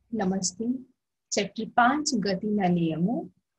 નમસ્તે. ચેપ્ટર 5 ગતિના નિયમો.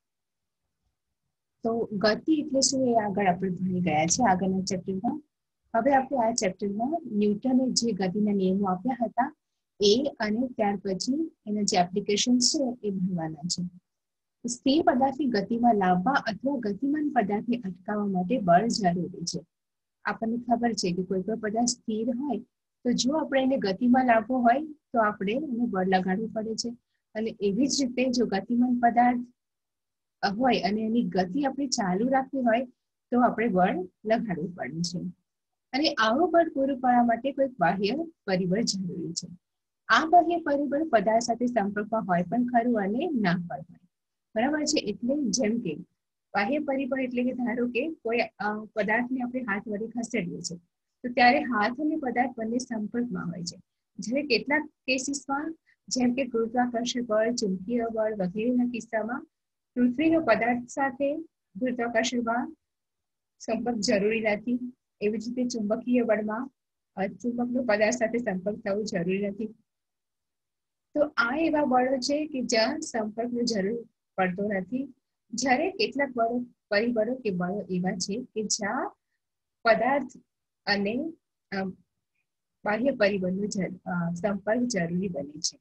તો ગતિ એટલે શું એ આગળ આપણે ભણી ગયા છે આગળના ચેપ્ટરમાં. હવે આપણે આ ચેપ્ટરમાં ન્યૂટને જે ગતિના નિયમો આપ્યા હતા એ અને ત્યાર પછી એના જે એપ્લિકેશન છે એ ભણવાના છે. સ્થિર પદાર્થને ગતિમાં લાવવા અથવા ગતિમાન પદાર્થને અટકાવવા માટે બળ જરૂરી છે. આપણને ખબર છે કે કોઈ પણ પદાર્થ સ્થિર હોય તો જો આપણે એને ગતિમાં લાવવો હોય તો આપણે એને બળ લગાડવું પડે છે. અને એવી જ રીતે જો ગતિમાન પદાર્થ હોય અને એની ગતિ આપણે ચાલુ રાખવી હોય તો આપણે બળ લગાડવું પડે છે. અને આવું બળ પૂરું પાડવા માટે કોઈ બાહ્ય પરિબળ જરૂરી છે. આ બાહ્ય પરિબળ પદાર્થ સાથે સંપર્કમાં હોય પણ ખરું અને ના પણ હોય. બરાબર છે. એટલે જેમ કે બાહ્ય પરિબળ એટલે કે ધારો કે કોઈ પદાર્થને આપણે હાથ વડે ખસેડીએ છીએ તો ત્યારે હાથ અને પદાર્થ બંને સંપર્કમાં હોય છે. જ્યારે કેટલાક કેસીસમાં જેમ કે ગુરુત્વાકર્ષણ બળ, ચુંબકીય બળ વગેરેના કિસ્સામાં પૃથ્વીનો પદાર્થ સાથે ગુરુત્વાકર્ષણમાં સંપર્ક જરૂરી નથી. એવી જ રીતે ચુંબકીય બળમાં ચુંબકનો પદાર્થ સાથે સંપર્ક થવો જરૂરી નથી. તો આ એવા બળો છે કે જ્યાં સંપર્કની જરૂર પડતો નથી. જ્યારે કેટલાક પરિબળો કે બળો એવા છે કે જ્યાં પદાર્થ અને બાહ્ય પરિબળનો સંપર્ક જરૂરી બને છે.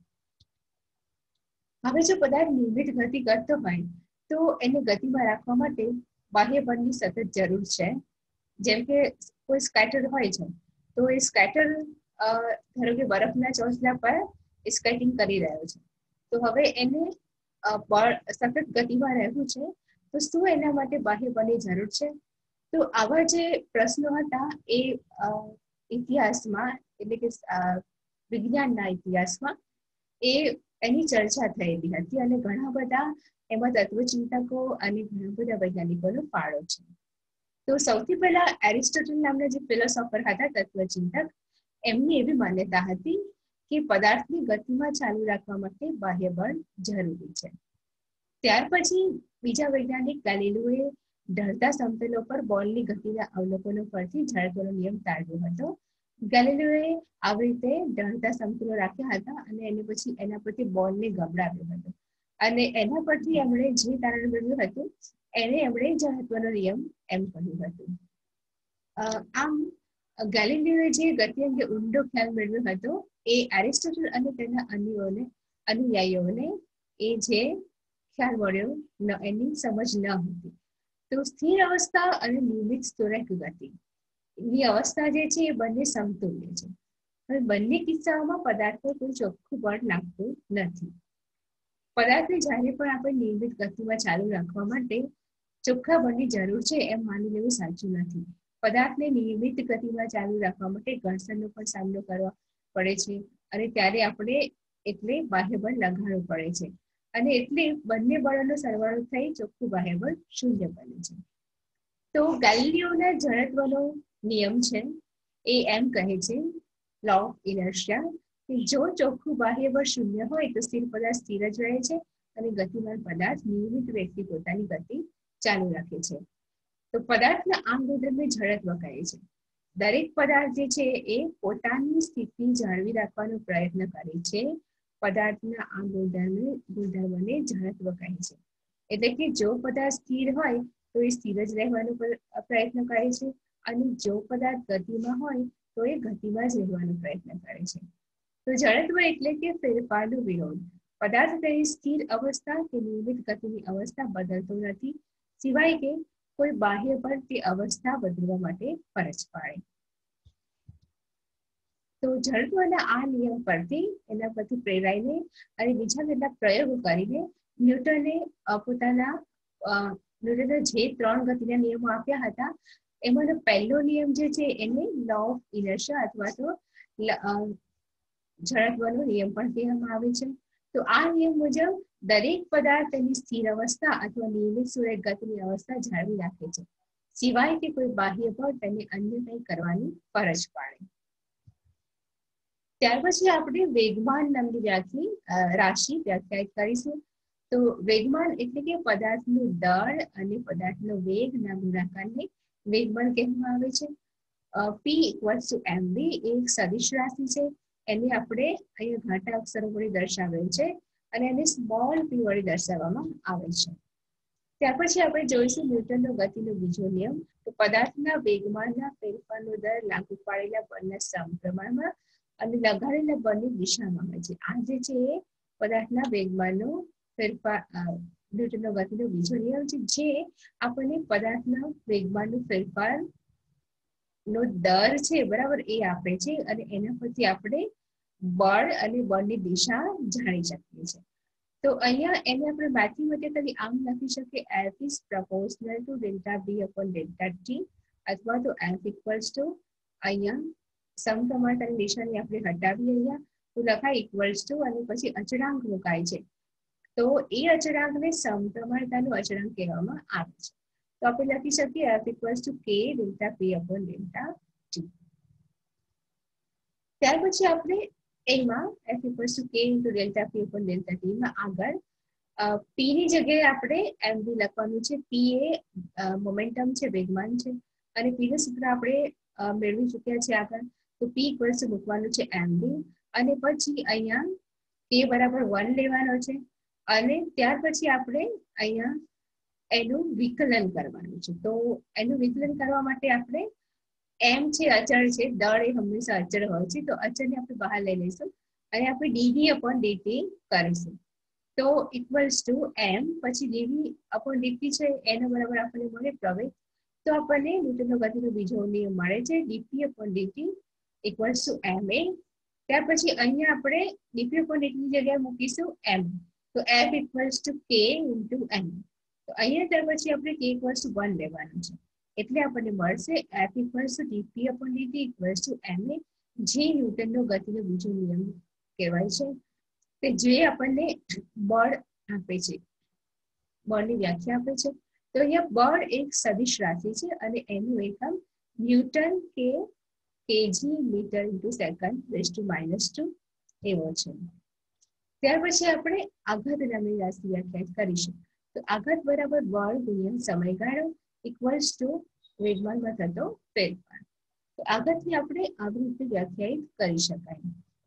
હવે જો પદાર્થ નિયમિત ગતિ કરતો હોય તો એને ગતિમાં રાખવા માટે બાહ્ય બળની સતત જરૂર છે. જેમ કે કોઈ સ્કેટર હોય છે તો એ સ્કેટર ધારો કે બરફના ચોસલા પર સ્કેટિંગ કરી રહ્યો છે તો હવે એને સતત ગતિમાં રહેવું છે તો શું એના માટે બાહ્ય બળની જરૂર છે? તો આવા જે પ્રશ્નો હતા એ ઇતિહાસમાં એટલે કે વિજ્ઞાનના ઇતિહાસમાં એની ચર્ચા થયેલી હતી અને ઘણા બધા એમાં તત્વચિંતકો અને ઘણા બધા વૈજ્ઞાનિકોનો ફાળો છે. તો સૌથી પહેલા એરિસ્ટોટલ નામના જે ફિલોસોફર હતા તત્વચિંતક, એમની એવી માન્યતા હતી કે પદાર્થની ગતિમાં ચાલુ રાખવા માટે બાહ્ય બળ જરૂરી છે. ત્યાર પછી બીજા વૈજ્ઞાનિક ગેલિલીઓએ ઢળતા સમતલો પર બોલની ગતિના અવલોકનો પરથી જડત્વનો નિયમ તારવ્યો હતો. ગેલિલીઓએ આવી રીતે ઢળતા સમતલો રાખ્યા હતા અને એની પછી એના પરથી બોલને ગબડાવ્યો હતો અને એના પરથી એમણે જે તારણ મેળવ્યું હતું એને એમણે જડત્વનો નિયમ એમ કહ્યું હતું. આમ ગેલિલીઓએ જે ગતિ અંગે ઊંડો ખ્યાલ મેળવ્યો હતો એ એરિસ્ટોટલ અને તેના અનુયાયીઓને એ જે ખ્યાલ મળ્યો એની સમજ ન હતી. તો સ્થિર અવસ્થા અને નિયમિત સ્તોરક ગતિ એની અવસ્થા જે છે એ બંને સમતુલ્ય છે. હવે બંને કિસ્સાઓમાં પદાર્થ પર કોઈ ચોખ્ખું બળ લાગતું નથી. પદાર્થને જ્યારે પણ આપણે નિયમિત ગતિમાં ચાલુ રાખવા માટે ચોખ્ખા બળની જરૂર છે એમ માની લેવું સાચું નથી. પદાર્થને નિયમિત ગતિમાં ચાલુ રાખવા માટે ઘર્ષણનો પણ સામનો કરવા પડે છે અને ત્યારે આપણે એટલે બાહ્ય બળ લગાડવું પડે છે અને એટલે બંને બળોનો સરવાળો થઈ ચોખ્ખું બાહ્ય બળ શૂન્ય બને છે. તો ગેલિલીઓના જડત્વનો નિયમ છે એ એમ કહે છે, લો ઓફ ઇનર્શિયા, કે જો ચોખ્ખું બાહ્ય બળ શૂન્ય હોય તો સ્થિર પદાર્થ સ્થિર જ રહે છે અને ગતિમાન પદાર્થ નિયમિત વેગથી પોતાની ગતિ ચાલુ રાખે છે. તો પદાર્થના આ ગુણધર્મને જડત્વ કહે છે. દરેક પદાર્થ જે છે એ પોતાની સ્થિતિ જાળવી રાખવાનો પ્રયત્ન કરે છે. પદાર્થના આ ગુણધર્મને જડત્વ કહે છે. એટલે કે જો પદાર્થ સ્થિર હોય તો એ સ્થિર જ રહેવાનો પ્રયત્ન કરે છે અને જો પદાર્થ ગતિમાં હોય તો એ ગતિમાં જ રહેવાનો પ્રયત્ન કરે છે. તો જડત્વ એટલે કે ફેરફારનો વિરોધ. પદાર્થ તેની સ્થિર અવસ્થા કે નિયમિત ગતિની અવસ્થા બદલતો નથી, સિવાય કે કોઈ બાહ્ય બળ તે અવસ્થા બદલવા માટે ફરજ પાડે. તો જડત્વના આ નિયમ પરથી એના પરથી પ્રેરાઈને અને બીજા કેટલાક પ્રયોગો કરીને ન્યૂટને પોતાના જે 3 ગતિના નિયમો આપ્યા હતા એમાંનો પહેલો નિયમ જે છે એને લો ઓફ ઇનર્શિયા અથવા તો જડત્વનો નિયમ પણ કહેવામાં આવે છે. તો આ નિયમ મુજબ દરેક પદાર્થ તેની સ્થિર અવસ્થા અથવા નિયમિત સુરેખ ગતિની અવસ્થા જાળવી રાખે છે, સિવાય કે કોઈ બાહ્ય બળ તેને અન્ય કંઈ કરવાની ફરજ પાડે. ત્યાર પછી આપણે વેગમાન નામની રાશિ વ્યાખ્યાયિત કરીશું. તો વેગમાન એટલે કે પદાર્થનું દળ અને પદાર્થનો વેગના ગુણાકારને વેગમાન કહેવામાં આવે છે. P = mv એ એક સદિશ રાશિ છે. એને આપણે અહીંયા ઘાટા અક્ષરો વડે દર્શાવેલ છે અને એને સ્મોલ p વડે દર્શાવવામાં આવે છે. ત્યાર પછી આપણે જોઈશું ન્યૂટનનો ગતિનો બીજો નિયમ. તો પદાર્થના વેગમાનના ફેરફારનો દર લાગુ પાડેલા બળના સમપ્રમાણમાં અને લગાડેલા બળની દિશામાં હોય છે. આ જે છે એ પદાર્થના વેગમાનનો ફેરફાર ન્યૂટનનો ગતિનો બીજો નિયમ છે, જે આપણને પદાર્થના વેગમાનનો ફેરફાર નો દર છે બરાબર એ આપે છે અને એના પરથી આપણે બળ અને બળની દિશા જાણી શકીએ છીએ. તો અહીંયા એને આપણે મેથેમેટિકલી આમ લખી શકીએ F is proportional to delta B upon delta T, અથવા તો F equals to અહીંયા સમપ્રમાણતાની નિશાની આપણે હટાવીએ અહીંયા તો લખાય ઇક્વલ્સ ટુ અને પછી અચળાંક મુકાય છે. તો એ અચળાંકને સમપ્રમાણતાનો અચળાંક કહેવામાં આવે છે. તો આપણે લખી શકીએ F equals to K delta P upon delta T. ત્યાર પછી આપણે એમાં F equals to K into delta P upon delta T માં આગળ P ની જગ્યાએ આપણે mv લખવાનું છે. P એ મોમેન્ટમ છે, વેગમાન છે અને P નું સૂત્ર આપણે મેળવી ચૂક્યા છે આગળ. તો P equals to મૂકવાનું છે mv અને પછી અહીંયા K બરાબર 1 લેવાનો છે અને ત્યાર પછી આપણે અહીંયા એનું વિકલન કરવાનું છે. તો એનું વિકલન કરવા માટે આપણે m છે અચળ છે, દળ એ હંમેશા અચળ હોય છે, તો અચળને આપણે બહાર લઈ લઈશું અને આપણે dv upon dt કરીશું. તો ઇક્વલ્સ ટુ m પછી dv upon dt છે એના બરાબર આપણને મળે પ્રવેગ. તો આપણને ન્યૂટનનો ગતિનો બીજો નિયમ મળે છે dp upon dt equals to ma. ત્યાર પછી અહીંયા આપણે dp upon dt ની જગ્યાએ મૂકીશું m. તો f equals to k into m. તો અહીંયા ત્યાર પછી આપણે k ઇક્વલ્સ ટુ 1 લેવાનું છે એટલે આપણને મળશે F equals to dp upon dt equals to ma, જે ન્યૂટનનો ગતિનો બીજો નિયમ કહેવાય છે, કે જે આપણને બળ આપે છે, બળની વ્યાખ્યા આપે છે. તો અહીંયા બળ એક સદિશ રાશિ છે અને એનું એકમ ન્યૂટન કે KG metre into second raise to -2 એવો છે. ત્યાર પછી આપણે આઘાત નામની રાશિ વ્યાખ્યાયિત કરીશું. તો આઘાત બરાબર બળ ગુણ્યા સમયગાળો ઇક્વલ્સ ટુ વેગમાનમાં થતો ફેરફાર. તો આઘાતને આપણે આવી રીતે વ્યાખ્યાયિત કરી શકાય.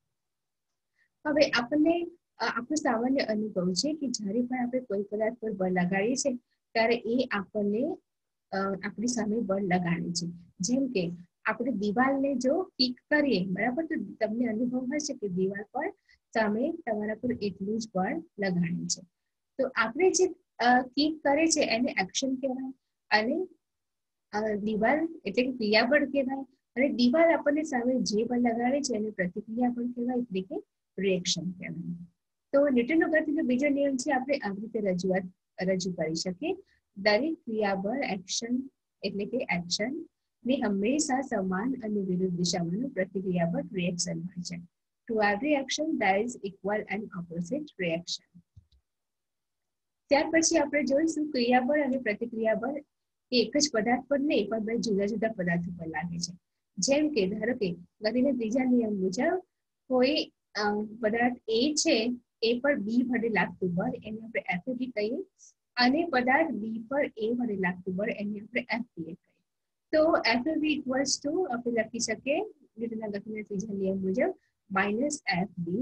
હવે આપણને આપણો સામાન્ય અનુભવ છે કે જ્યારે પણ આપણે કોઈ પદાર્થ પર બળ લગાડીએ છીએ ત્યારે એ આપણને આપણી સામે બળ લગાડે છે. જેમ કે આપણે દિવાલને જો કિક કરીએ બરાબર, તો તમને અનુભવ હશે કે દિવાલ પર સામે તમારા પર એટલું જ બળ લગાડે છે. તો આપણે જે કિક કરે છે એને એક્શન કહેવાય અને દિવાલ એટલે કે ક્રિયાબળ કહેવાય અને દિવાલ આપણને સામે જે બળ લગાડે છે એને પ્રતિક્રિયા બળ કહેવાય એટલે કે રિએક્શન કહેવાય. તો ન્યૂટનનો ગતિનો બીજો નિયમ છે આપણે આવી રીતે રજૂ કરી શકીએ. દરેક ક્રિયાબળ એક્શન એટલે કે એક્શન ને હંમેશા સમાન અને વિરુદ્ધ દિશામાં પ્રતિક્રિયાબળ રિએક્શન હોય છે. To every action there is equal and opposite reaction. ત્યાર પછી આપણે જોઈશું ક્રિયાબળ અને પ્રતિક્રિયાબળ એક જ પદાર્થ પર નહીં પણ બે જુદા જુદા પદાર્થો પર લાગે છે. જેમ કે ધારો કે ગતિના ત્રીજા નિયમ મુજબ કોઈ પદાર્થ A છે એ પર B વડે લાગતું બળ એને આપણે FAB કહીએ અને પદાર્થ B પર A વડે લાગતું બળ એને આપણે FBA કહીએ. તો FAB ઇક્વલ્સ ટુ આપણે લખી શકીએ ન્યૂટનના ગતિના ત્રીજા નિયમ મુજબ -FBA.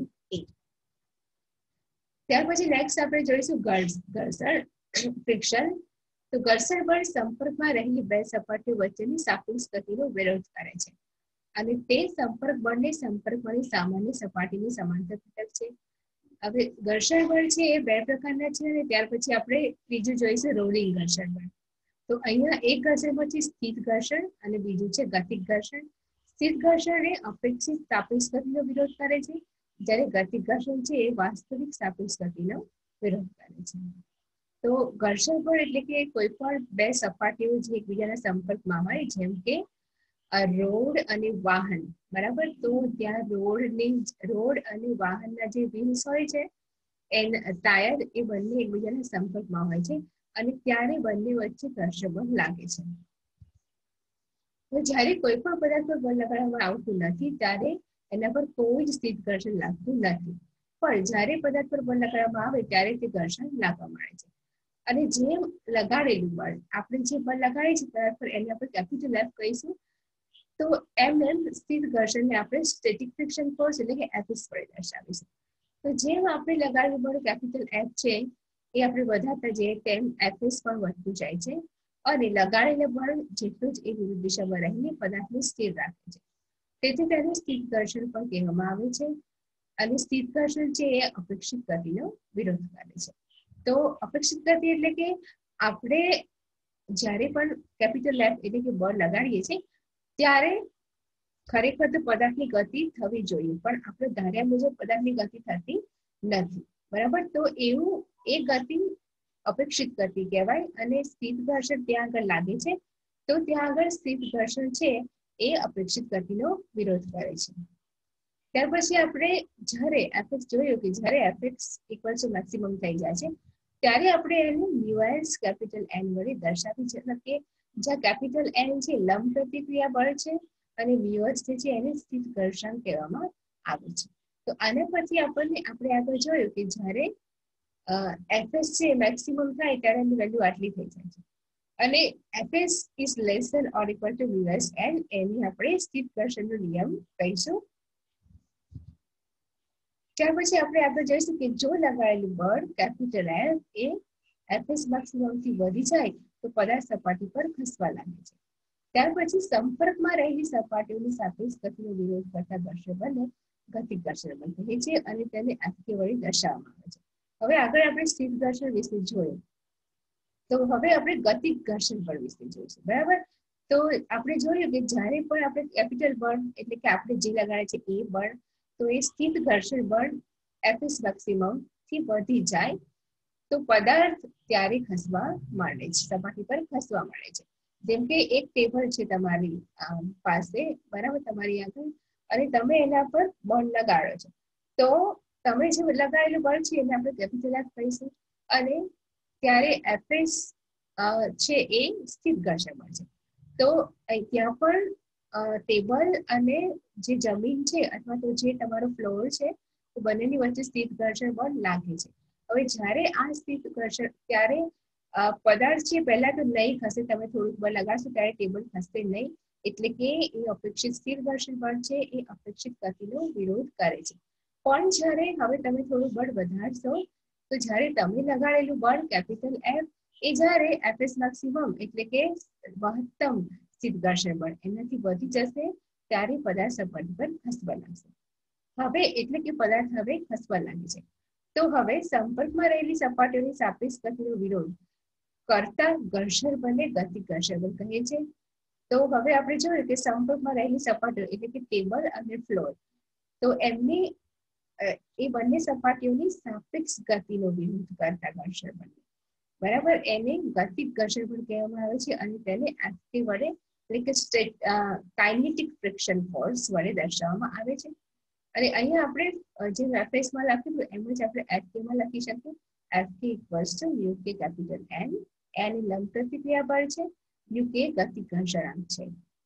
ત્યાર પછી નેક્સ્ટ આપણે જોઈશું ઘર્ષણ ફ્રિક્શન. તો ઘર્ષણ બળ સંપર્કમાં રહેલી બે સપાટીઓ વચ્ચેની સાપેક્ષ ગતિનો વિરોધ કરે છે અને તે સંપર્ક બળને સંપર્કવાળી સામાન્ય સપાટીની સમાંતર ઘટક છે. હવે ઘર્ષણ બળ છે એ બે પ્રકારના છે અને ત્યાર પછી આપણે ત્રીજું જોઈશું રોલિંગ ઘર્ષણ બળ. તો અહીંયા એક ઘર્ષણ બળ છે સ્થિત ઘર્ષણ અને બીજું છે ગતિક ઘર્ષણ. સ્થિત ઘર્ષણ એ અપેક્ષિત સાપેક્ષ ગતિનો વિરોધ કરે છે, જ્યારે ગતિક ઘર્ષણ છે એ વાસ્તવિક સાપેક્ષ ગતિનો વિરોધ કરે છે. તો ઘર્ષણ બળ એટલે કે કોઈ પણ બે સપાટીઓ જે એકબીજાના સંપર્કમાં હોય, જેમ કે રોડ અને વાહન બરાબર. તો ત્યાં રોડ અને વાહનના જે વ્હીલ્સ હોય છે ટાયર એ બંને એકબીજાના સંપર્કમાં હોય છે અને ત્યારે બંને વચ્ચે ઘર્ષણ બળ લાગે છે. તો જ્યારે કોઈ પણ પદાર્થ પર બળ લગાડવામાં આવતું નથી ત્યારે એના પર કોઈ જ સ્થિત ઘર્ષણ લાગતું નથી, પણ જ્યારે પદાર્થ પર બળ લગાડવામાં આવે ત્યારે તે ઘર્ષણ લાગવામાં આવે છે. અને જેમ લગાડેલું બળ આપણે જે બળ લગાડે છે પદાર્થ પર એને આપણે કેપિટલ F કહીશું. તો સ્થિર ઘર્ષણને આપણે સ્ટેટિક ફ્રિક્શન ફોર્સ એટલે કે એફએસ વડે દર્શાવીશું. તો જેમ આપણે લગાડેલું બળ કેપિટલ એફ છે એ આપણે વધારતા જઈએ તેમ એફએસ પણ વધતું જાય છે અને લગાડેલા બળ જેટલું જ એ વિરુદ્ધ દિશામાં રહીને પદાર્થને સ્થિર રાખે છે. તેથી તેને સ્થિર ઘર્ષણ પણ કહેવામાં આવે છે. અને સ્થિર ઘર્ષણ છે એ અપેક્ષિત ગતિનો વિરોધ કરે છે. તો અપેક્ષિત ગતિ એટલે કે આપણે જ્યારે પણ કેપિટલ એફ એટલે કે બળ લગાડીએ છીએ ત્યારે ખરેખર તો પદાર્થની ગતિ થવી જોઈએ, પણ આપણે ધાર્યા મુજબ પદાર્થની ગતિ થતી નથી. બરાબર, તો એવું એ ગતિ અપેક્ષિત ગતિ કહેવાય. અને સ્થિર ઘર્ષણ ત્યાં આગળ લાગે છે તો ત્યાં આગળ સ્થિર ઘર્ષણ છે એ અપેક્ષિત ગતિનો વિરોધ કરે છે. ત્યાર પછી આપણે જ્યારે એફએક્સ જોયું કે જ્યારે એફએક્સ ઇક્વલ ટુ મેક્સિમમ થઈ જાય છે ત્યારે આપણે એને મ્યુએસ કેપિટલ એન વડે દર્શાવી છે. એટલે કે જ્યાં કેપિટલ એન છે લંબ પ્રતિક્રિયા બળ છે અને મ્યુએસ જે છે એને સ્થિર ઘર્ષણ કહેવામાં આવે છે. તો આના પરથી આપણે આગળ જોયું કે જ્યારે એફએસ છે મેક્સિમમ થાય ત્યારે એની વેલ્યુ આટલી થઈ જાય છે અને FS is less than or equal to mu S N, એની આપણે સ્થિર ઘર્ષણનો નિયમ કહીશું. ત્યાર પછી આપણે આગળ જોઈશું કે જો લગાડેલું બળ કેપિટલ એફ એ એફએસ મેક્સિમમ થી વધી જાય તો પદાર્થ સપાટી પર ખસવા લાગે છે. ત્યાર પછી સંપર્કમાં રહેલી સપાટીઓની સાપેક્ષ ગતિનો વિરોધ કરતા ઘર્ષણબળને ગતિક ઘર્ષણબળ કહે છે અને તેને એફકે વડે દર્શાવવામાં આવે છે. હવે આગળ આપણે સ્થિર ઘર્ષણ વિશે જોયું, તો હવે આપણે ગતિક ઘર્ષણબળ વિશે જોઈશું. બરાબર, તો આપણે જોયું કે જ્યારે પણ આપણે કેપિટલ બળ એટલે કે આપણે જે લગાડે છે એ બળ, તો એ સ્થિર ઘર્ષણ બળ એફએસ મેક્સિમમ થી વધી જાય તો પદાર્થ ત્યારે ખસવા માંડે છે, સપાટી પર ખસવા માંડે છે. જેમ કે એક ટેબલ છે તમારી પાસે, બરાબર, તમારી આગળ, અને તમે એના પર બળ લગાડો છો, તો તમે જે લગાડેલું બળ છે એને આપણે કેપિટલ એફ કહીશું અને ત્યારે એફએસ છે એ સ્થિર ઘર્ષણ બળ છે. તો ત્યાં પણ ટેબલ અને જે જમીન છે અથવા તો જે તમારો ફ્લોર છે તો બંનેની વચ્ચે સ્થિર ઘર્ષણ બળ લાગે છે. હવે જ્યારે આ સ્થિર ઘર્ષણ ત્યારે પદાર્થ છે પહેલા તો નહીં ખસે, તમે થોડુંક બળ લગાડશો ત્યારે ટેબલ ખસશે નહીં, એટલે કે એ અપેક્ષિત સ્થિર ઘર્ષણ બળ છે એ અપેક્ષિત ગતિનો વિરોધ કરે છે. પણ જ્યારે હવે તમે થોડું બળ વધારશો તો જ્યારે તમે લગાડેલું બળ કેપિટલ એફ એ જ્યારે એફએસ મેક્સિમમ એટલે કે મહત્તમ સ્થિર ઘર્ષણ બળ એનાથી વધી જશે ત્યારે પદાર્થ સપાટી પર ખસવા લાગશે. હવે એટલે કે પદાર્થ હવે ખસવા લાગે છે. તો હવે સંપર્કમાં રહેલી સપાટીઓની સાપેક્ષ ગતિનો વિરોધ કરતા ઘર્ષણ બળને ગતિક ઘર્ષણ બળ કહે છે. તો હવે આપણે જોયું કે સંપર્કમાં રહેલી સપાટીઓ એટલે કે ટેબલ અને ફ્લોર, તો એમની એ બંને સપાટીઓની સાપેક્ષ ગતિનો વિરોધ કરતા ઘર્ષણ બળ, બરાબર, એને ગતિક ઘર્ષણ બળ કહેવામાં આવે છે અને તેને એફકે વડે એટલે કે કાઇનેટિક ફ્રિક્શન ફોર્સ વડે દર્શાવવામાં આવે છે. અને અહીંયા આપણે જે એફએસમાં લખ્યું એમ જ આપણે એફકેમાં લખી શકીએ. FK equals to UK capital N, N લંબ પ્રતિક્રિયા બળ છે, યુકે ગતિક ઘર્ષણાંક છે.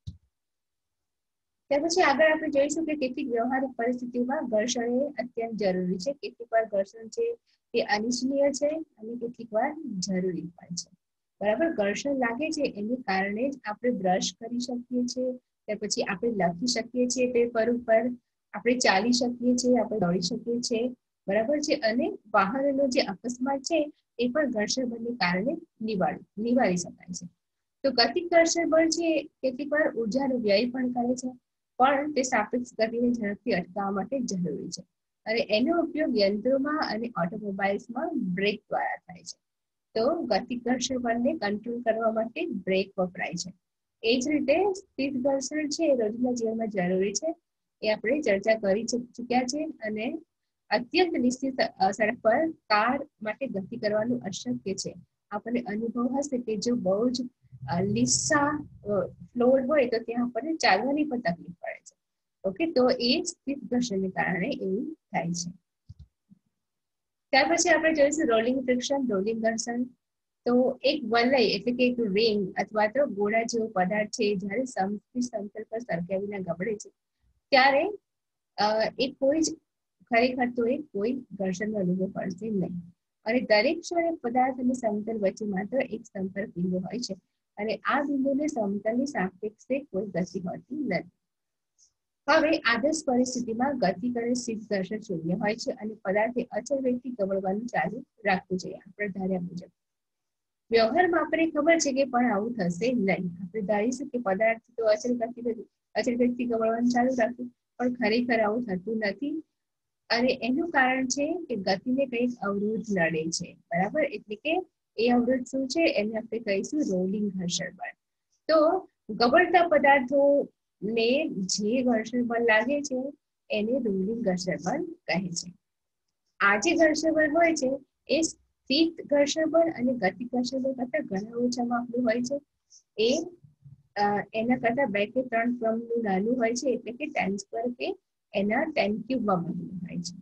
ત્યાર પછી આગળ આપણે જોઈશું કે કેટલીક વ્યવહારિક પરિસ્થિતિમાં ઘર્ષણ એ અત્યંત જરૂરી છે. કેટલીક વાર ઘર્ષણ છે એ અનિચ્છનીય છે અને કેટલીક વાર જરૂરી પણ છે. બરાબર, ઘર્ષણ લાગે છે એને કારણે જ આપણે બ્રશ કરી શકીએ છીએ, ત્યાર પછી આપણે લખી શકીએ છીએ પેપર ઉપર, આપણે ચાલી શકીએ છીએ, આપણે દોડી શકીએ છીએ, બરાબર છે. અને વાહનનો જે અકસ્માત છે એ પણ ઘર્ષણ બળને કારણે નિવારી શકાય છે. તો ગતિક ઘર્ષણ બળ છે કેટલીક વાર ઉર્જાનો વ્યય પણ કરે છે, પણ તે સાપેક્ષ ગતિને ઝડપથી અટકાવવા માટે જરૂરી છે. અને એનો ઉપયોગ યંત્રોમાં અને ઓટોમોબાઇલ્સમાં બ્રેક દ્વારા થાય છે. તો ગતિક ઘર્ષણ બળને કંટ્રોલ કરવા માટે બ્રેક વપરાય છે. એ જ રીતે સ્થિર ઘર્ષણ છે રોજિંદા જીવનમાં જરૂરી છે, એ આપણે ચર્ચા કરી ચૂક્યા છે. અને અત્યંત નિશ્ચિત સડક પર કાર માટે ગતિ કરવાનું અશક્ય છે. આપણને અનુભવ હશે કે જો બહુ જ લીસા ફ્લોર હોય તો ત્યાં આપણને ચાલવાની પણ તકલીફ પડે છે. ઓકે, તો એ સ્થિર ઘર્ષણને કારણે એવું થાય છે. ત્યાર પછી આપણે જોઈશું રોલિંગ ફ્રિક્શન, રોલિંગ ઘર્ષણ. તો એક વલય એટલે કે એક રિંગ અથવા તો ગોળા જેવો પદાર્થ છે જ્યારે સમતલ પર સરક્યા વિના ગબડે છે ત્યારે એ કોઈ જ ખરેખર તો એ કોઈ ઘર્ષણનો અનુભવ કરશે નહીં. અને દરેક ક્ષણે પદાર્થ અને સમતલ વચ્ચે માત્ર એક સંપર્ક બિંદુ હોય છે. અને આ બિંદુને સમતલની સાપેક્ષે કોઈ ગતિ હોતી નથી. હવે આદર્શ પરિસ્થિતિમાં ગતિ કરે સ્થિત ઘર્ષણ શૂન્ય હોય છે અને પદાર્થે અચળ વેગથી ગબડવાનું ચાલુ રાખવું જોઈએ આપણે ધાર્યા મુજબ. વ્યવહારમાં આપણે ખબર છે કે પણ આવું થશે નહીં. આપણે ધારીશું કે પદાર્થ તો અચળ વેગથી ગબડવાનું ચાલુ રાખે, પણ ખરેખર આવું થતું નથી. અને એનું કારણ છે કે ગતિને કંઈક અવરોધ નડે છે, બરાબર. એટલે કે એ અવરોધ શું છે એને આપણે કહીશું રોલિંગ ઘર્ષણ બળ. તો ગબડતા પદાર્થો ને જે ઘર્ષણ બળ લાગે છે એને રોલિંગ ઘર્ષણ બળ કહે છે. આ જે ઘર્ષણ બળ હોય છે એ સ્થિત ઘર્ષણ બળ અને ગતિ ઘર્ષણ બળ કરતા ઘણા ઓછા માપનું હોય છે. એ એના કરતા 2 કે 3 ક્રમનું નાનું હોય છે, એટલે કે 10² કે એના 10³ બનેલું હોય છે.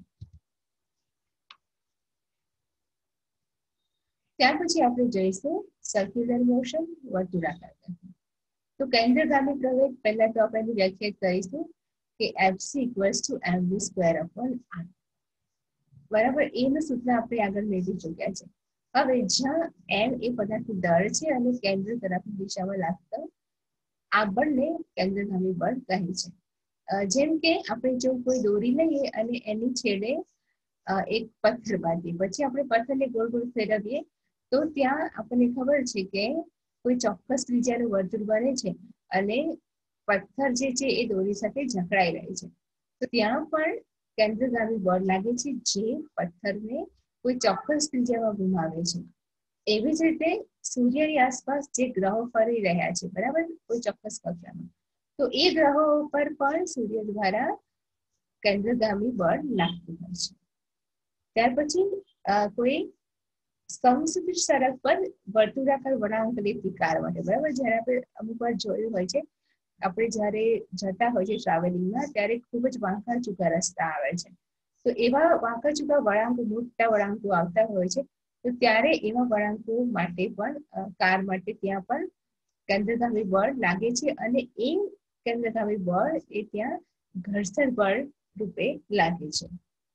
ત્યાર પછી આપણે જોઈશું સર્ક્યુલર મોશન, વર્તુળાકાર ગતિ. તો કેન્દ્રગામી પ્રવેગ પહેલા તો આપણે વ્યાખ્યાયિત કરીશું કે FC = mv²/r. બરાબર. એનું સૂત્ર આપણે આગળ મેળવી ચૂક્યા છે. હવે જ્યાં m એ પદાર્થનું દળ છે અને કેન્દ્ર તરફની દિશામાં લાગતા આ બળને કેન્દ્રગામી બળ કહે છે. જેમ કે આપણે જો કોઈ દોરી લઈએ અને એની છેડે એક પથ્થર બાંધીએ, પછી આપણે પથ્થરને ગોળ ગોળ ફેરવીએ તો ત્યાં આપણને ખબર છે કે કોઈ ચોક્કસ ત્રિજ્યાનું વર્તુળ બને છે અને પથ્થર જે છે એ દોરી સાથે જકડાઈ રહે છે. તો ત્યાં પણ કેન્દ્રગામી બળ લાગે છે જે પથ્થરને કોઈ ચોક્કસ ત્રિજ્યામાં ઘુમાવે છે. એવી જ રીતે સૂર્યની આસપાસ જે ગ્રહો ફરી રહ્યા છે, બરાબર, કોઈ ચોક્કસ કક્ષામાં, તો એ ગ્રહો પર પણ સૂર્ય દ્વારા કેન્દ્રગામી બળ લાગતું હોય છે. ત્યાર પછી કોઈ સમસદિશ સડક પર વર્તુળાકાર વળાંક લેતી કાર માટે, બરાબર, જ્યારે આપણે અમુક વાર જોયું હોય છે, આપણે જ્યારે જતા હોય છે ટ્રાવેલિંગમાં ત્યારે ખૂબ જ વાંકા ચૂકા રસ્તા આવે છે. તો એવા વાંકા ચૂકા વળાંકો, મોટા વળાંકો આવતા હોય છે, તો ત્યારે એવા વળાંકો માટે પણ કાર માટે ત્યાં પણ કેન્દ્રગામી બળ લાગે છે અને એ કેન્દ્રગામી બળ એ ત્યાં ઘર્ષણ બળ રૂપે લાગે છે.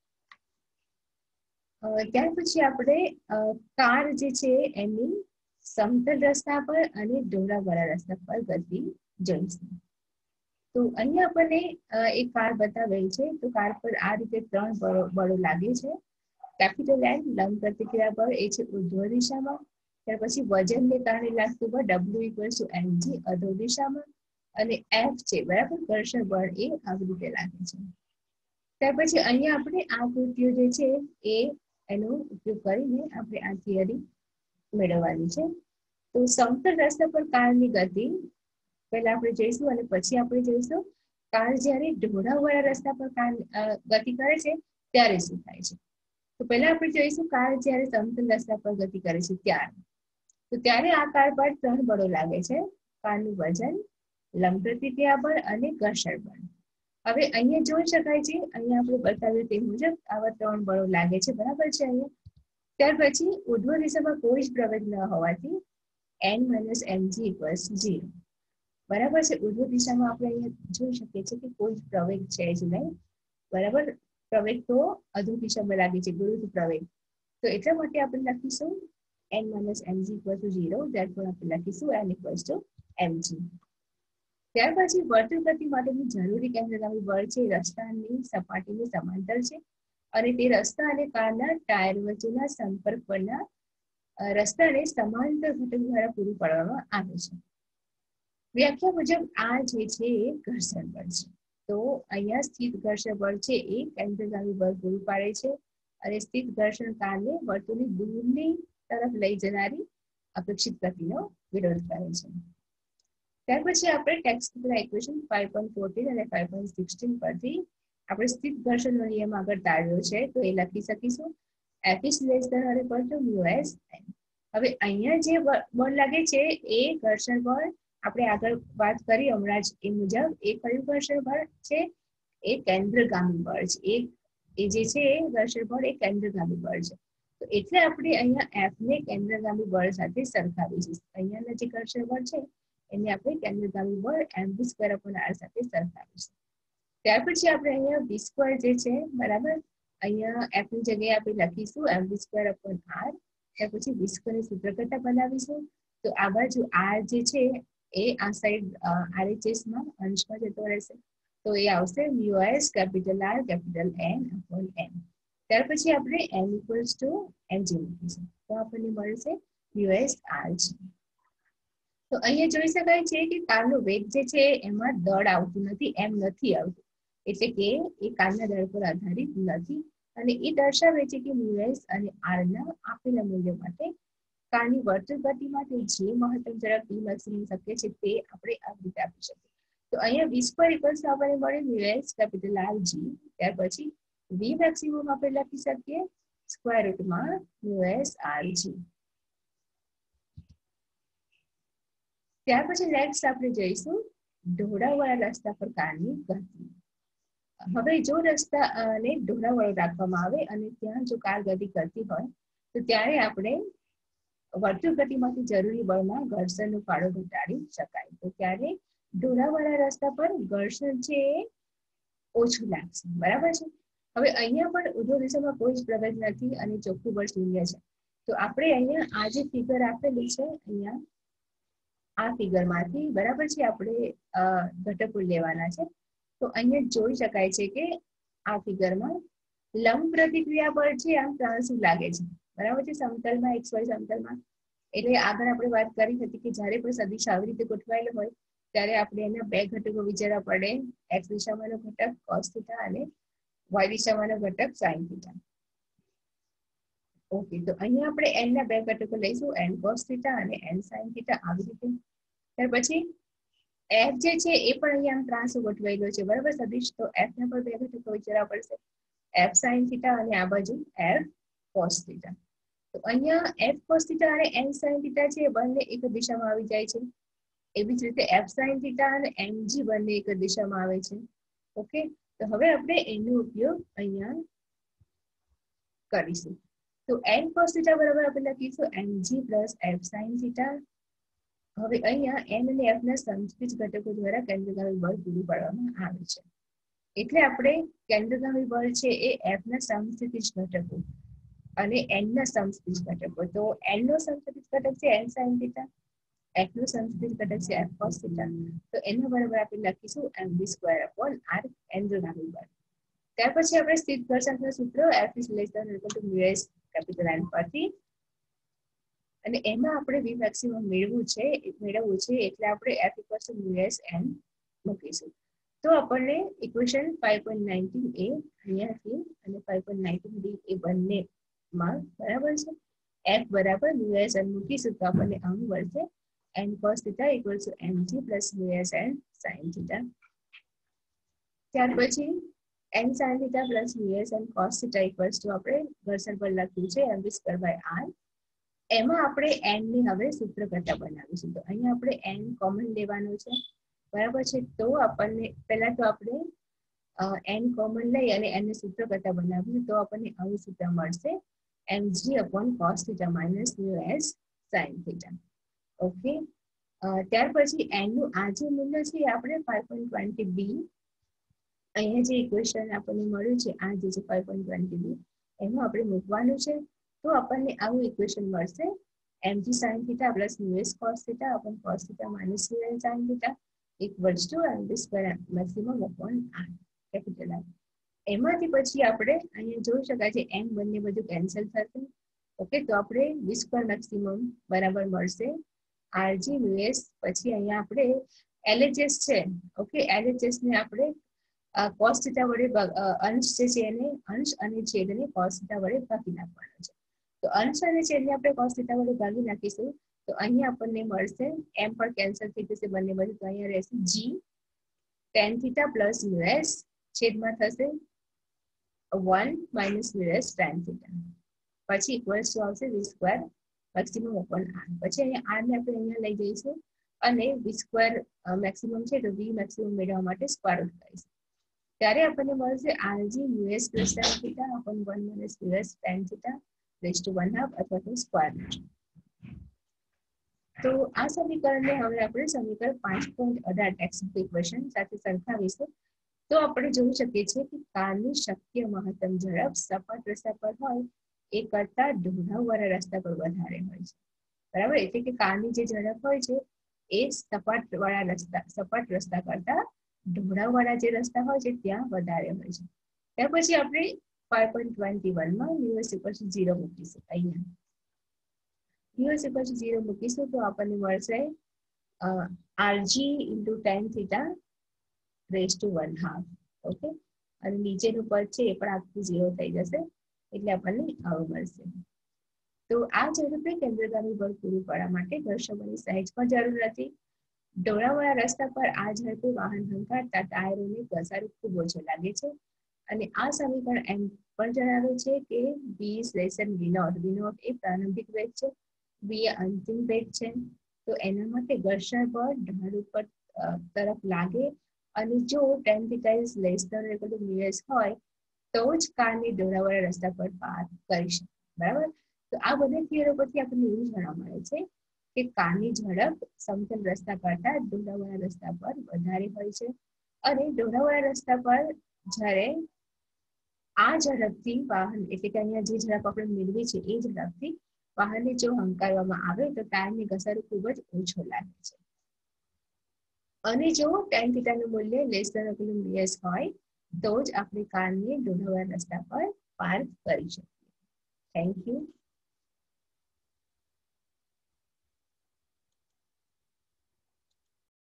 ત્યાર પછી આપણે કાર જે છે એની સમતલ રસ્તા પર અને ઢોળાવવાળા રસ્તા પર ગતિ જોઈશું. તો અહીંયા આપણને એક કાર બતાવેલ છે. તો કાર પર આ રીતે 3 બળો લાગે છે. કેપિટલ N લંબ પ્રતિક્રિયા બળ એ છે ઉર્ધ્વ દિશામાં. ત્યાર પછી વજનને કારણે લાગતું બળ W = mg અધો દિશામાં, અને F છે, બરાબર, ઘર્ષણ બળ એ આવી રીતે લાગે છે. ત્યાર પછી અહીંયા આપણે આ કૃતિઓ જે છે એ એનો ઉપયોગ કરીને આપણે આ થિયરી મેળવવાની છે. તો સમતલ રસ્તા પર કારની ગતિ પહેલા આપણે જોઈશું અને પછી આપણે જોઈશું કાર જ્યારે ઢોળાવવાળા રસ્તા પર ગતિ કરે છે ત્યારે શું થાય છે. તો પહેલા આપણે જોઈશું કાર જ્યારે સમતલ રસ્તા પર ગતિ કરે છે ત્યારે. તો ત્યારે આ કાર પર 3 બળો લાગે છે: કારનું વજન, લંબ પ્રતિક્રિયા બળ અને ઘર્ષણ બળ. હવે અહીંયા જોઈ શકાય છે, અહીંયા આપણે બતાવ્યું તે મુજબ આવા 3 બળો લાગે છે, બરાબર છે અહીંયા. ત્યાર પછી ઉર્ધ્વ દિશામાં કોઈ જ પ્રવેગ ન હોવાથી n - mg = 0. બરાબર છે. ઉર્ધ્વ દિશામાં આપણે અહીંયા જોઈ શકીએ છીએ કે કોઈ જ પ્રવેગ છે જ નહીં, બરાબર. પ્રવેગ તો અધો દિશામાં લાગે છે, વિરુદ્ધ પ્રવેગ. તો એટલા માટે આપણે લખીશું n - mg = 0. therefore આપણે લખીશું n = mg. ત્યાર પછી વર્તુળ ગતિ માટેની જરૂરી કેન્દ્રગામી બળ છે રસ્તાની સપાટીની સમાંતર છે અને તે રસ્તા અને કારના ટાયર વચ્ચેના સંપર્ક પરના રસ્તાને સમાંતર ઘટક દ્વારા પૂરું પાડવામાં આવે છે. વ્યાખ્યા મુજબ આ જે છે એ ઘર્ષણ બળ છે. તો અહીંયા સ્થિત ઘર્ષણ બળ છે એ કેન્દ્રગામી બળ પૂરું પાડે છે અને સ્થિત ઘર્ષણ કારને વર્તુળની દૂરની તરફ લઈ જનારી અપેક્ષિત ગતિનો વિરોધ કરે છે. ત્યાર પછી આપણે ટેક્સ્ટના ઇક્વેશન 5.14 અને 5.16 પરથી આપણે સ્થિત ઘર્ષણનો નિયમ આગળ તાળ્યો છે, તો એ લખી શકીશું. F is less than or equal to μs n. હવે અહીંયા જે બળ લાગે છે એ ઘર્ષણ બળ આપણે આગળ વાત કરી હમણાં જ એ મુજબ એ કયું ઘર્ષણ બળ છે? એ કેન્દ્રગામી બળ છે. એ જે છે એ ઘર્ષણ બળ એ કેન્દ્રગામી બળ છે. તો એટલે આપણે અહીંયા F ને કેન્દ્રગામી બળ સાથે સરખાવીશું. અહીંયાના જે ઘર્ષણ બળ છે એને આપણે કેન્દ્રગામી બળ mv²/r સાથે સરખાવીશું. ત્યાર પછી આપણે અહીંયા v² જે છે, બરાબર, અહીંયા f ની જગ્યાએ આપણે લખીશું mv²/r. ત્યાર પછી v² ની સૂત્ર કરતા બનાવીશું તો આ બાજુ આર જે છે એ આ સાઈડ RHS માં અંશમાં જતો રહેશે, તો એ આવશે μs capital R capital N upon n. ત્યાર પછી આપણે n ઇક્વલ્સ ટુ mg મૂકીશું, તો આપણને મળશે μs R છે. તો અહીંયા જોઈ શકાય છે કે કારનો વેગ જે છે એમાં દળ આવતું નથી, એમ નથી આવતું, એટલે કે એ કારના દળ પર આધારિત નથી, અને એ દર્શાવે છે કે μs અને r ના આપેલા મૂલ્ય માટે કારની વર્તુળ ગતિ માટે જે મહત્તમ ઝડપ v મેક્સિમમ શક્ય છે તે આપણે આ રીતે આપી શકીએ. તો અહીંયા v સ્ક્વેર ઇક્વલ્સ આપણને મળે μs કેપિટલ R g. ત્યાર પછી v મેક્સિમમ આપણે લખી શકીએ સ્ક્વેર રૂટમાં μs R g. ત્યાર પછી નેક્સ્ટ આપણે જઈશું ઢોળાવવાળા રસ્તા પર કારની ગતિ. હવે જો રસ્તાને ઢોળાવવાળો રાખવામાં આવે અને ત્યાં જો કાર ગતિ કરતી હોય તો ત્યારે આપણે વર્તુળ ગતિમાંથી જરૂરી બળમાં ઘર્ષણનો ફાળો ઘટાડી શકાય. તો ત્યારે ઢોળાવવાળા રસ્તા પર ઘર્ષણ છે એ ઓછું લાગશે, બરાબર છે. હવે અહીંયા પણ ઉધ્વ દિશામાં કોઈ જ પ્રવેગ નથી અને ચોખ્ખું બળ શૂન્ય છે. તો આપણે અહીંયા આ જે ફિગર આપેલી છે અહીંયા આ ફિગરમાંથી બરાબર છે આપણે ઘટકો લેવાના છે. તો અહીંયા જોઈ શકાય છે કે આ ફિગરમાં લંબ પ્રતિક્રિયા બળ છે આમ ત્રાંસુ લાગે છે, બરાબર છે, સમતલમાં XY સમતલમાં. એટલે આગળ આપણે વાત કરી હતી કે જ્યારે પણ સદિશ આવી રીતે ગોઠવાયેલો હોય ત્યારે આપણે એના બે ઘટકો વિચારવા પડે, x દિશામાંનો ઘટક cos θ અને y દિશામાંનો ઘટક sin θ. ઓકે, તો અહીંયા આપણે n ના બે ઘટકો લઈશું, n cos θ અને n sin θ આવી રીતે. ત્યાર પછી f જે છે એ પણ અહીંયા ત્રાંસુ ગોઠવાયેલો છે, બરાબર સદિશ. તો f ના પર બે ઘટકો વિચારવા પડશે, f sin θ અને આ બાજુ f cos θ. તો અહીંયા f cos θ અને n sin θ છે બંને એક દિશામાં આવી જાય છે. એવી જ રીતે f sin θ અને mg બંને એક દિશામાં આવે છે. ઓકે, તો હવે આપણે એનો ઉપયોગ અહીંયા કરીશું. તો n cos θ બરાબર આપણે લખીશું mg પ્લસ f sin θ. હવે અહીંયા n અને f ના સમસ્થિત ઘટકો દ્વારા કેન્દ્રગામી બળ પૂરું પાડવામાં આવે છે. એટલે આપણે કેન્દ્રગામી બળ છે એ f ના સમસ્થિત ઘટકો અને n ના સમસ્થિત ઘટકો. તો n નો સમસ્થિત ઘટક છે n sin θ, f નો સમસ્થિત ઘટક છે f cos θ. તો એના બરાબર આપણે લખીશું mv સ્ક્વેર અપોન r કેન્દ્રગામી બળ. ત્યાર પછી આપણે સ્થિત ઘર્ષણના સૂત્ર f is less than or equal to μs capital N પરથી, અને એમાં આપણે v મેક્સિમમ મેળવવું છે એટલે આપણે f equals to μs n મૂકીશું. તો આપણને ઇક્વેશન 5.19 a અહીંયાથી અને 5.19 b એ બંને માં બરાબર છે f બરાબર μs n મૂકીશું તો આપણને આમ મળશે n cos θ equals to mg plus μs n sin θ. ત્યાર પછી n sin θ plus μs n cos θ equals to આપણે ઘર્ષણ પર લખ્યું છે mv square by r. એમાં આપણે n ની હવે સૂત્ર કરતા બનાવીશું. તો અહીંયા આપણે n કોમન લેવાનું છે, બરાબર છે. તો આપણને પહેલા તો આપણે n કોમન લઈ અને n ને સૂત્ર કરતા બનાવીશું તો આપણને આવું સૂત્ર મળશે mg upon cos θ minus μs sin θ. Okay, ત્યાર પછી n નું આ જે મૂલ્ય છે આપણે 5.20 b અહીંયા જે ઇક્વેશન આપણને મળ્યું છે આ જે છે 5.20 b એમાં આપણે મૂકવાનું છે. તો આપણને આવું ઇક્વેશન મળશે mg sin θ plus μs cos θ upon cos θ minus μs sin θ equals to mv square maximum upon r capital R. એમાંથી પછી આપણે અહીંયા જોઈ શકાય છે m બંને બધું કેન્સલ થશે. ઓકે, તો આપણે v સ્ક્વેર મેક્સિમમ બરાબર મળશે rg μs. પછી અહીંયા આપણે LHS છે, ઓકે, LHS ને આપણે cos θ વડે અંશ જે છે એને અંશ અને છેદને cos θ વડે ભાગી નાખવાનો છે. તો અંશ અને છેદને આપણે cos θ વડે ભાગી નાખીશું તો અહીંયા આપણને મળશે m પણ કેન્સલ થઈ જશે બંને બાજુ, તો અહીંયા રહેશે g tan θ plus μs છેદમાં થશે 1 minus μs tan θ. પછી ઇક્વલ્સ ટુ આવશે v square maximum upon r. પછી અહીંયા r ને આપણે અહીંયા લઈ જઈશું અને v સ્ક્વેર મેક્સિમમ છે તો v મેક્સિમમ મેળવવા માટે સ્ક્વેર રૂટ કરીશું. ત્યારે આપણને મળશે rg μs plus tan θ upon 1 minus μs tan θ raised to 1/2 અથવા તો સ્ક્વેર રૂટ. તો આ સમીકરણને હવે આપણે સમીકરણ 5.18 ટેક્સ્ટ ઇક્વેશન સાથે સરખાવીશું. તો આપણે જોઈ શકીએ છીએ કે કારની શક્ય મહત્તમ ઝડપ સપાટ રસ્તા પર હોય એ કરતા ઢોળાવવાળા રસ્તા પર વધારે હોય છે. બરાબર, એટલે કે કારની જે ઝડપ હોય છે એ સપાટ રસ્તા કરતા ઢોળાવવાળા જે રસ્તા હોય છે ત્યાં વધારે હોય છે. ત્યાર પછી આપણે 5.21 યુએસ ઇક્વલ ટુ 0 મૂકીશું. અહીંયા યુએસ ઇક્વલ ટુ 0 મૂકીશું તો આપણને મળશે RG into tan theta raise to 1/2. Okay, અને નીચેનું પદ છે એ પણ આખું 0 થઈ જશે, એટલે આપણને આવું મળશે. તો આ ઝડપે કેન્દ્રગામી બળ પૂરું પાડવા માટે ઘર્ષણની સહેજ પણ જરૂર નથી. ઢોળાવવાળા રસ્તા પર આ ઝડપે વાહન હંકારતા ટાયરોને ઘસારો ખૂબ ઓછો લાગે છે. અને આ સમીકરણ એમ પણ જણાવે છે કે v less than v naught. v naught એ પ્રારંભિક વેગ છે, v એ અંતિમ વેગ છે. તો એના માટે ઘર્ષણ બળ ઢાળ ઉપર તરફ લાગે અને જો tan θ is less than or equal to μs હોય તો જ કારની ઢોળાવવાળા રસ્તા પર પાર કરી શકે. બરાબર, તો આ બધા થિયરો પરથી આપણને એવું જાણવા મળે છે કે કારની ઝડપ સમતલ રસ્તા કરતા ઢોળાવવાળા રસ્તા પર વધારે હોય છે. અને ઢોળાવવાળા રસ્તા પર જ્યારે આ ઝડપથી વાહન, એટલે કે અહીંયા જે ઝડપ આપણે મેળવી છે એ ઝડપથી વાહનને જો હંકારવામાં આવે તો ટાયરને ઘસારો ખૂબ જ ઓછો લાગે છે. અને જો tan થીટાનું મૂલ્ય less than or equal to ms હોય તો જ આપણે કારને ઢોળાવવાળા રસ્તા પર પાર્ક કરી શકીએ. Thank you.